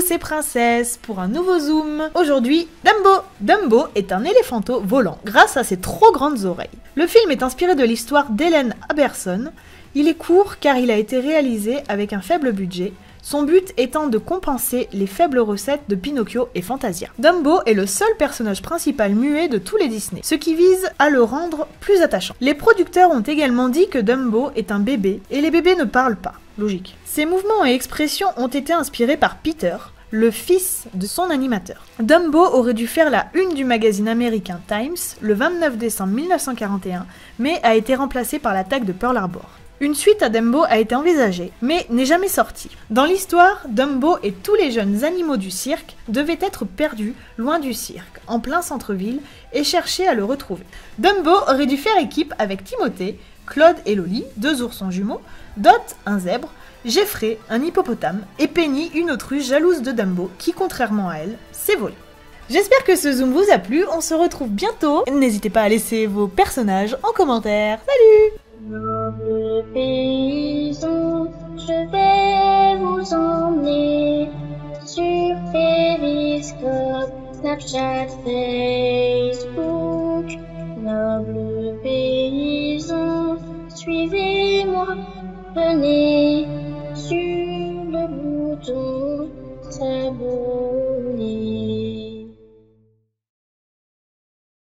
tous et princesses pour un nouveau zoom. Aujourd'hui, Dumbo. Dumbo est un éléphanteau volant grâce à ses trop grandes oreilles. Le film est inspiré de l'histoire d'Helen Aberson. Il est court car il a été réalisé avec un faible budget, son but étant de compenser les faibles recettes de Pinocchio et Fantasia. Dumbo est le seul personnage principal muet de tous les Disney, ce qui vise à le rendre plus attachant. Les producteurs ont également dit que Dumbo est un bébé, et les bébés ne parlent pas. Logique. Ses mouvements et expressions ont été inspirés par Peter, le fils de son animateur. Dumbo aurait dû faire la une du magazine américain Times le 29 décembre 1941, mais a été remplacé par l'attaque de Pearl Harbor. Une suite à Dumbo a été envisagée, mais n'est jamais sortie. Dans l'histoire, Dumbo et tous les jeunes animaux du cirque devaient être perdus loin du cirque, en plein centre-ville, et chercher à le retrouver. Dumbo aurait dû faire équipe avec Timothée, Claude et Loli, deux oursons jumeaux, Dot, un zèbre, Geoffrey, un hippopotame, et Penny, une autruche jalouse de Dumbo, qui, contrairement à elle, s'est volée. J'espère que ce zoom vous a plu, on se retrouve bientôt. N'hésitez pas à laisser vos personnages en commentaire. Salut! Noble paysan, je vais vous emmener sur Periscope, Snapchat, Facebook. Noble paysan, suivez-moi, venez sur le bouton s'abonner.